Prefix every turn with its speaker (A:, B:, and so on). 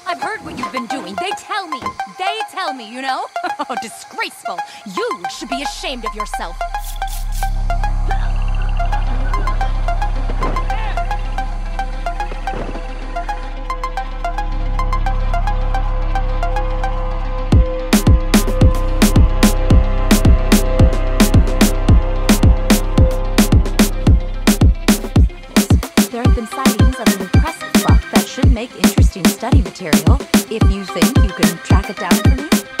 A: I've heard what you've been doing. They tell me, you know? Oh, disgraceful. You should be ashamed of yourself. There have been sightings of an impressive buck that should make interesting study material. If you think you can track it down for me.